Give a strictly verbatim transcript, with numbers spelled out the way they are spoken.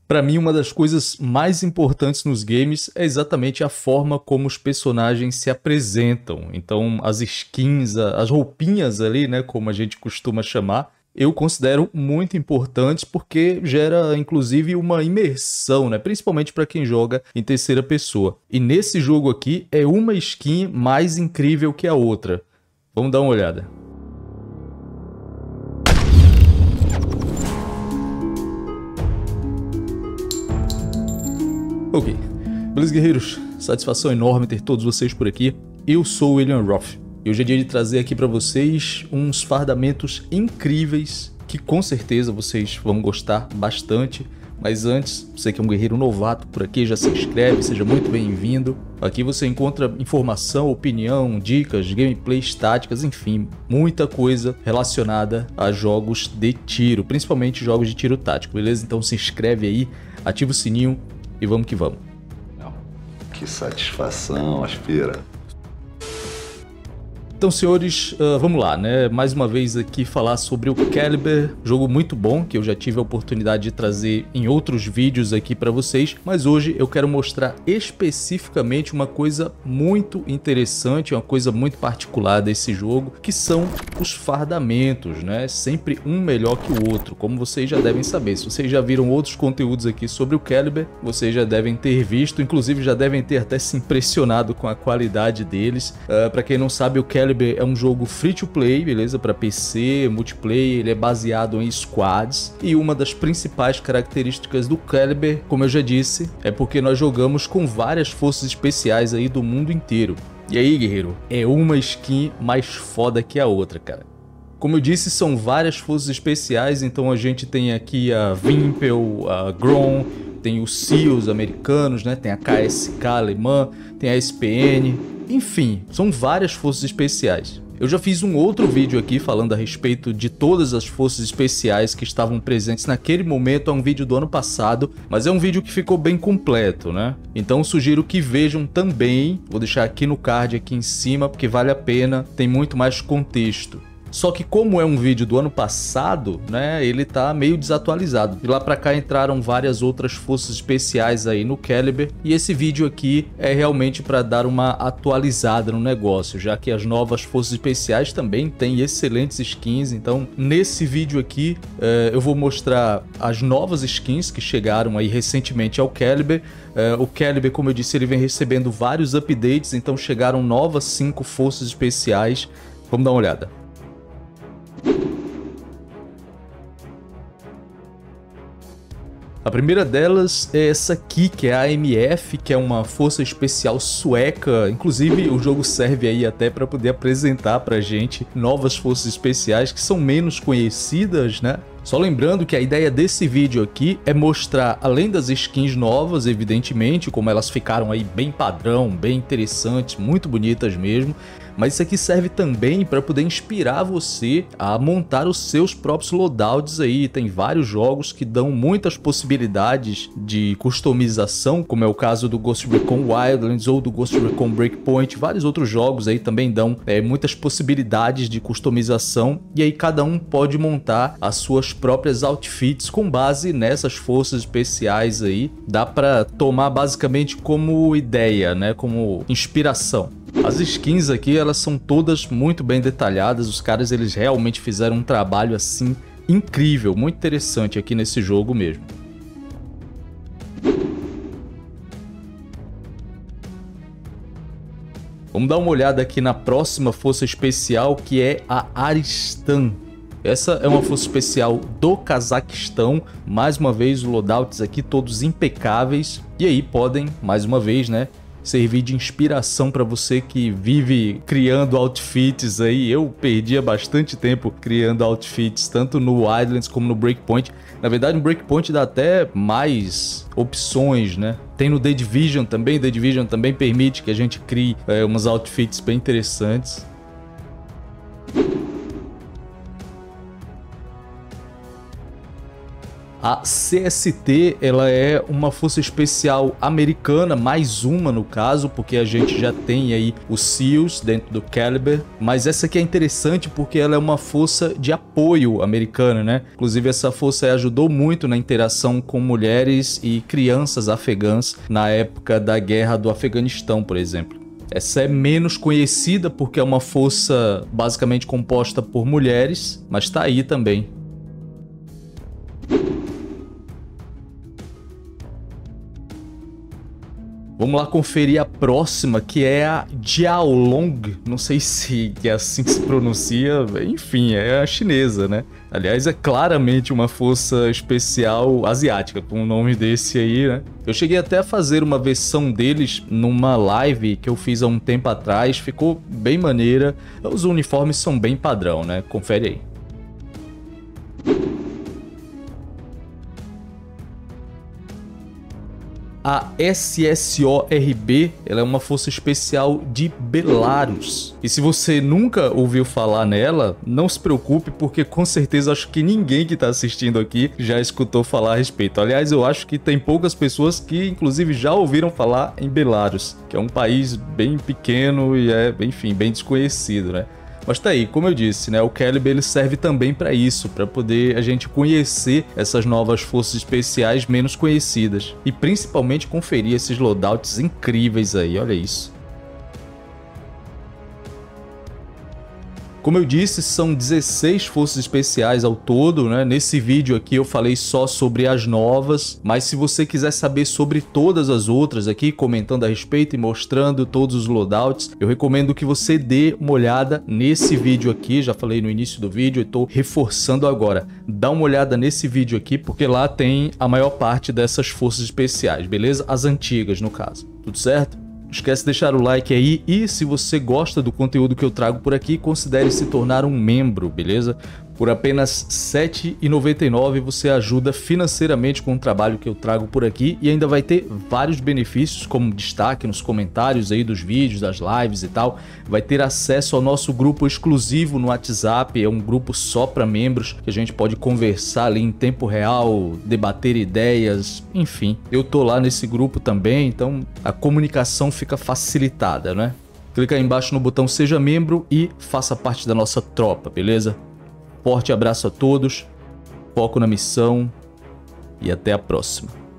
Pra mim, uma das coisas mais importantes nos games é exatamente a forma como os personagens se apresentam. Então, as skins, as roupinhas ali, né, como a gente costuma chamar, eu considero muito importantes porque gera, inclusive, uma imersão, né, principalmente para quem joga em terceira pessoa. E nesse jogo aqui, é uma skin mais incrível que a outra. Vamos dar uma olhada. Ok, beleza, guerreiros? Satisfação enorme ter todos vocês por aqui. Eu sou o William Roth e hoje é dia de trazer aqui para vocês uns fardamentos incríveis que com certeza vocês vão gostar bastante. Mas antes, você que é um guerreiro novato por aqui, já se inscreve, seja muito bem-vindo. Aqui você encontra informação, opinião, dicas, gameplays, táticas, enfim, muita coisa relacionada a jogos de tiro, principalmente jogos de tiro tático, beleza? Então se inscreve aí, ativa o sininho e vamos que vamos. Que satisfação, Aspira. Então, senhores, uh, vamos lá, né? Mais uma vez aqui falar sobre o Caliber, jogo muito bom, que eu já tive a oportunidade de trazer em outros vídeos aqui para vocês, mas hoje eu quero mostrar especificamente uma coisa muito interessante, uma coisa muito particular desse jogo, que são os fardamentos, né? Sempre um melhor que o outro, como vocês já devem saber. Se vocês já viram outros conteúdos aqui sobre o Caliber, vocês já devem ter visto, inclusive já devem ter até se impressionado com a qualidade deles. Uh, para quem não sabe, o Caliber é um jogo free to play, beleza? Para P C, multiplayer, ele é baseado em squads. E uma das principais características do Caliber, como eu já disse, é porque nós jogamos com várias forças especiais aí do mundo inteiro. E aí, guerreiro, é uma skin mais foda que a outra, cara. Como eu disse, são várias forças especiais, então a gente tem aqui a Wimpel, a Grom, tem os SEALs americanos, né? Tem a K S K alemã, tem a S P N, enfim, são várias forças especiais. Eu já fiz um outro vídeo aqui falando a respeito de todas as forças especiais que estavam presentes naquele momento, é um vídeo do ano passado, mas é um vídeo que ficou bem completo, né? Então sugiro que vejam também, vou deixar aqui no card aqui em cima, porque vale a pena, tem muito mais contexto. Só que como é um vídeo do ano passado, né, ele tá meio desatualizado. De lá pra cá entraram várias outras forças especiais aí no Caliber, e esse vídeo aqui é realmente para dar uma atualizada no negócio, já que as novas forças especiais também têm excelentes skins. Então nesse vídeo aqui eh, eu vou mostrar as novas skins que chegaram aí recentemente ao Caliber. Eh, o Caliber, como eu disse, ele vem recebendo vários updates, então chegaram novas cinco forças especiais. Vamos dar uma olhada. A primeira delas é essa aqui, que é a A M F, que é uma força especial sueca. Inclusive, o jogo serve aí até para poder apresentar pra gente novas forças especiais que são menos conhecidas, né? Só lembrando que a ideia desse vídeo aqui é mostrar, além das skins novas, evidentemente, como elas ficaram aí bem padrão, bem interessantes, muito bonitas mesmo, mas isso aqui serve também para poder inspirar você a montar os seus próprios loadouts aí. Tem vários jogos que dão muitas possibilidades de customização, como é o caso do Ghost Recon Wildlands ou do Ghost Recon Breakpoint. Vários outros jogos aí também dão é, muitas possibilidades de customização, e aí cada um pode montar as suas próprias outfits com base nessas forças especiais aí. Dá para tomar basicamente como ideia, né, como inspiração. As skins aqui, elas são todas muito bem detalhadas. Os caras, eles realmente fizeram um trabalho assim incrível, muito interessante aqui nesse jogo mesmo. Vamos dar uma olhada aqui na próxima força especial, que é a Aristan. Essa é uma força especial do Cazaquistão. Mais uma vez, os loadouts aqui todos impecáveis. E aí podem, mais uma vez, né, servir de inspiração para você que vive criando outfits aí. Eu perdia bastante tempo criando outfits, tanto no Wildlands como no Breakpoint. Na verdade, no Breakpoint dá até mais opções, né? Tem no The Division também. The Division também permite que a gente crie é, umas outfits bem interessantes. A C S T, ela é uma força especial americana, mais uma no caso, porque a gente já tem aí os SEALs dentro do Caliber, mas essa aqui é interessante porque ela é uma força de apoio americana, né? Inclusive essa força ajudou muito na interação com mulheres e crianças afegãs na época da guerra do Afeganistão, por exemplo. Essa é menos conhecida porque é uma força basicamente composta por mulheres, mas tá aí também. Vamos lá conferir a próxima, que é a Jiaolong. Não sei se é assim que se pronuncia, enfim, é a chinesa, né? Aliás, é claramente uma força especial asiática, com um nome desse aí, né? Eu cheguei até a fazer uma versão deles numa live que eu fiz há um tempo atrás, ficou bem maneira. Os uniformes são bem padrão, né? Confere aí. A S S O R B, ela é uma força especial de Belarus. E se você nunca ouviu falar nela, não se preocupe, porque com certeza acho que ninguém que está assistindo aqui já escutou falar a respeito. Aliás, eu acho que tem poucas pessoas que inclusive já ouviram falar em Belarus, que é um país bem pequeno e é, enfim, bem desconhecido, né? Mas tá aí, como eu disse, né, o Caliber ele serve também para isso, para poder a gente conhecer essas novas forças especiais menos conhecidas e principalmente conferir esses loadouts incríveis aí, olha isso. Como eu disse, são dezesseis forças especiais ao todo, né? Nesse vídeo aqui eu falei só sobre as novas, mas se você quiser saber sobre todas as outras aqui, comentando a respeito e mostrando todos os loadouts, eu recomendo que você dê uma olhada nesse vídeo aqui, já falei no início do vídeo e estou reforçando agora. Dá uma olhada nesse vídeo aqui, porque lá tem a maior parte dessas forças especiais, beleza? As antigas, no caso. Tudo certo? Não esquece de deixar o like aí e se você gosta do conteúdo que eu trago por aqui, considere se tornar um membro, beleza? Por apenas sete reais e noventa e nove centavos você ajuda financeiramente com o trabalho que eu trago por aqui e ainda vai ter vários benefícios, como destaque nos comentários aí dos vídeos, das lives e tal. Vai ter acesso ao nosso grupo exclusivo no WhatsApp, é um grupo só para membros, que a gente pode conversar ali em tempo real, debater ideias, enfim. Eu tô lá nesse grupo também, então a comunicação fica facilitada, né? Clica aí embaixo no botão Seja Membro e faça parte da nossa tropa, beleza? Forte abraço a todos, foco na missão e até a próxima.